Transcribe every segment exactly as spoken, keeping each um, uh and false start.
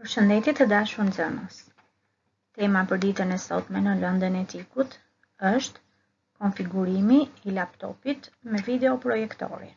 Përshëndetje të dashur nxënës. Tema për ditën e sotme në lëndën e tikut është konfigurimi i laptopit me videoprojektorin.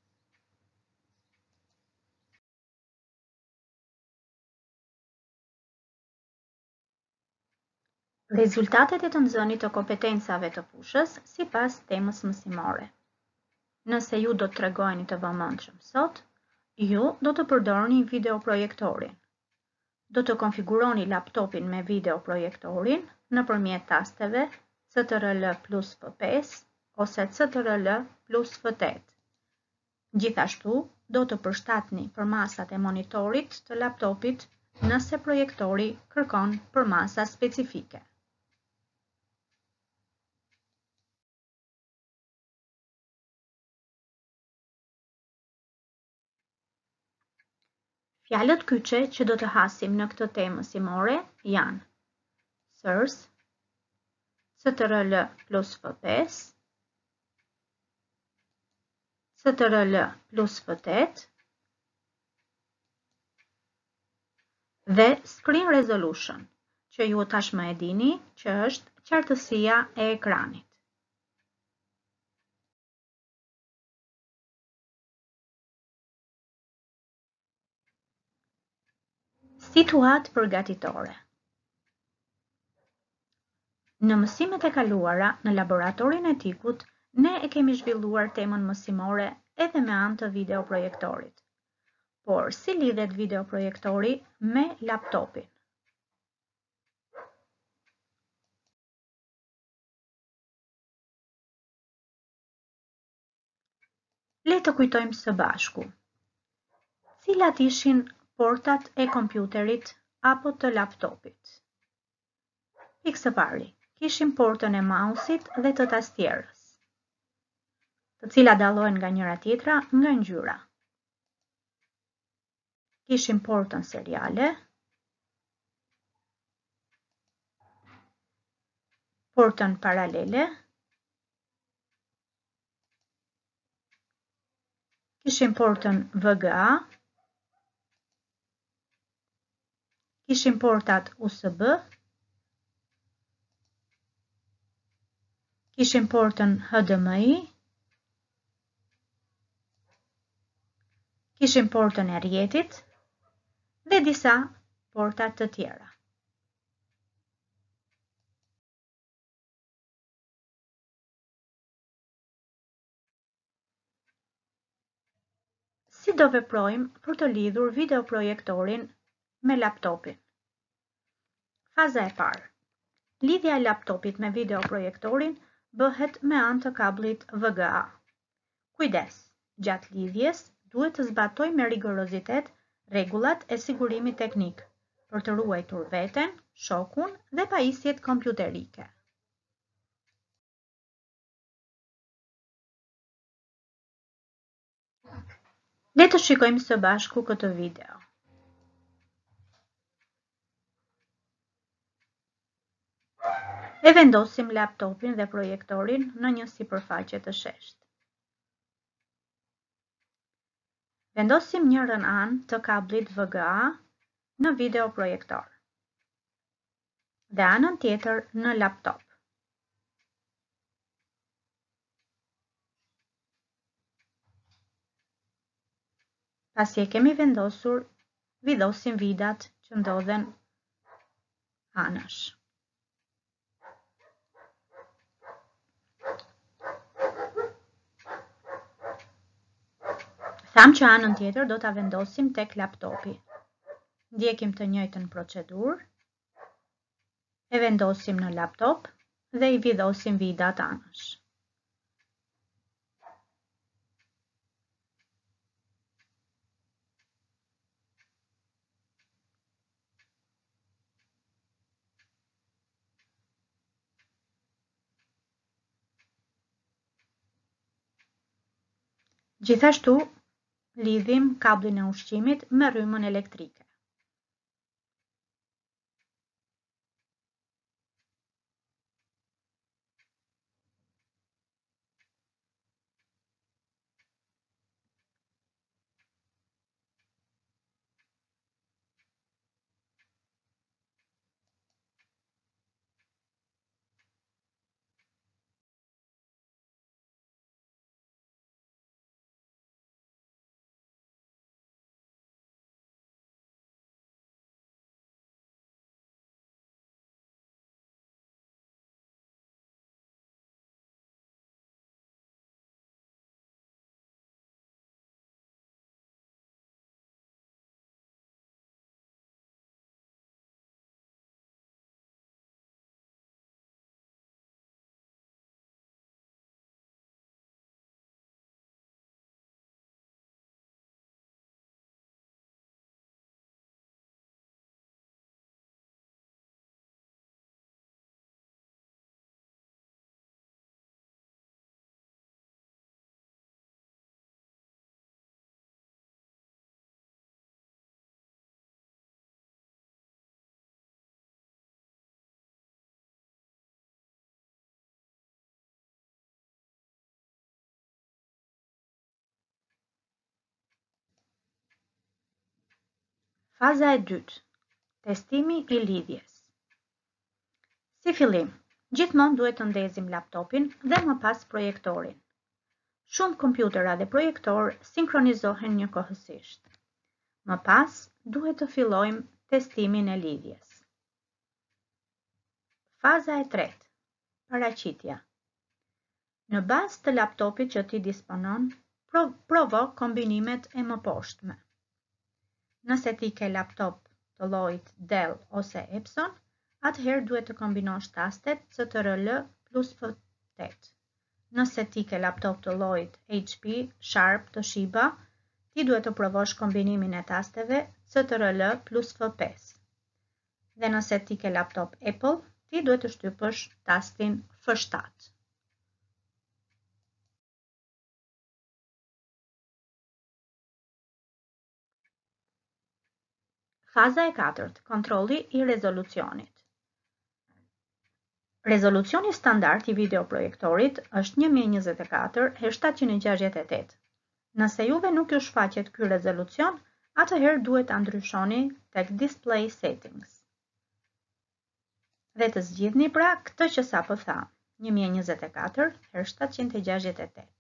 Rezultatet e të nxënit të kompetencave të fushës sipas temës mësimore. Nëse ju do të tregojeni të vëmendshëm sot, ju do të përdorni videoprojektorin. Do të konfiguroni laptopin me videoprojektorin nëpërmjet tasteve C T R L plus F pesë ose C T R L plus F opt. Gjithashtu, do të përshtatni përmasat e monitorit të laptopit nëse projektori kërkon përmasa specifike. Fjalët kyçe që do të hasim në këtë temë mësimore janë source, C T R L plus F pesë, C T R L plus F opt dhe screen resolution, që ju tashmë e dini që është qartësia e ekranit. Situatë përgatitore. Në mësimet e kaluara në laboratorin e tikut, ne e kemi zhvilluar temën mësimore edhe me anë të videoprojektorit. Por, si lidhet videoprojektori me laptopin? Le të kujtojmë së bashku. Cilat ishin portat e kompjuterit apo të laptopit? Pikë së pari, kishim portën e mausit dhe të tastierës, të cilat dallohen nga njëra tjetra nga ngjyra. Kishim portën seriale, portën paralele, kishim portën V G A, kishim portat U S B, kishim portën H D M I, kishim portën e rrjetit dhe disa porta të tjera. Si do veprojmë për të lidhur videoprojektorin me laptopin? Faza e parë. Lidhja e laptopit me videoprojektorin bëhet me anë të kabllit V G A. Kujdes, gjatë lidhjes duhet të zbatojmë me rigorozitet rregullat e sigurimit teknik për të ruajtur veten, shokun dhe pajisjet kompjuterike. Le të shikojmë së bashku këtë video. E vendosim laptopin dhe projektorin në një sipërfaqe të sheshtë. Vendosim njërën anë të kablit V G A në videoprojektor dhe anën tjetër në laptop. Pasi e kemi vendosur, vidhosim vidat që ndodhen anësh. Tham që anën tjetër do ta vendosim tek laptopi. Ndjekim të njëjtën procedurë, e vendosim në laptop dhe i vidhosim vidat anësh. Gjithashtu, lidhim kablin e ushqimit me rrymën elektrike. Faza e dytë. Testimi i lidhjes. Si fillim, gjithmonë duhet të ndezim laptopin dhe më pas projektorin. Shumë kompjutera dhe projektor sinkronizohen njëkohësisht. Më pas, duhet të fillojmë testimin e lidhjes. Faza e tretë. Paraqitja. Në bazë të laptopit që ti disponon, provo kombinimet e mëposhtme. Nëse ti ke laptop të llojit Dell ose Epson, atëherë duhet të kombinosh tastet C T R L plus F opt. Nëse ti ke laptop të llojit H P, Sharp, Toshiba, ti duhet të provosh kombinimin e tasteve C T R L plus F pesë. Dhe nëse ti ke laptop Apple, ti duhet të shtypësh tastin F shtatë. Faza e katërt. Kontrolli i rezolucionit. Rezolucioni standard i videoprojektorit është një mijë e njëzet e katër e shtatëqind e gjashtëdhjetë e tetë. Nëse juve nuk ju shfaqet ky rezolucion, atëherë duhet ta ndryshoni tek Display Settings. Dhe të zgjidhni pra këtë që sapo tham, një mijë e njëzet e katër herë shtatëqind e gjashtëdhjetë e tetë.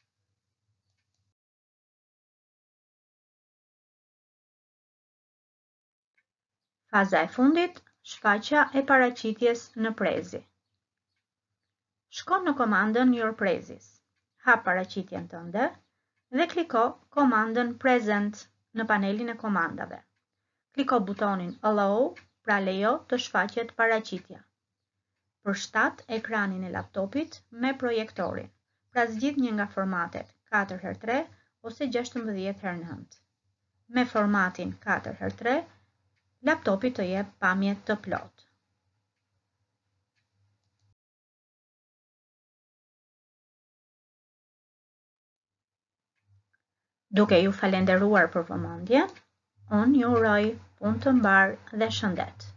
Faza e fundit, shfaqja e paraqitjes në prezi. Shko në komandën Your Prezis, hap paraqitjen tënde dhe kliko komandën Present në panelin e komandave. Kliko butonin Allow, pra lejo të shfaqet paraqitja. Përshtat ekranin e laptopit me projektorin, pra zgjidh një nga formatet katër herë tre ose gjashtëmbëdhjetë herë nëntë. Me formatin katër herë tre, laptopi të jep pamje të plotë. Duke ju falenderuar për vëmendjen, unë ju uroj punë të mbar dhe shëndet.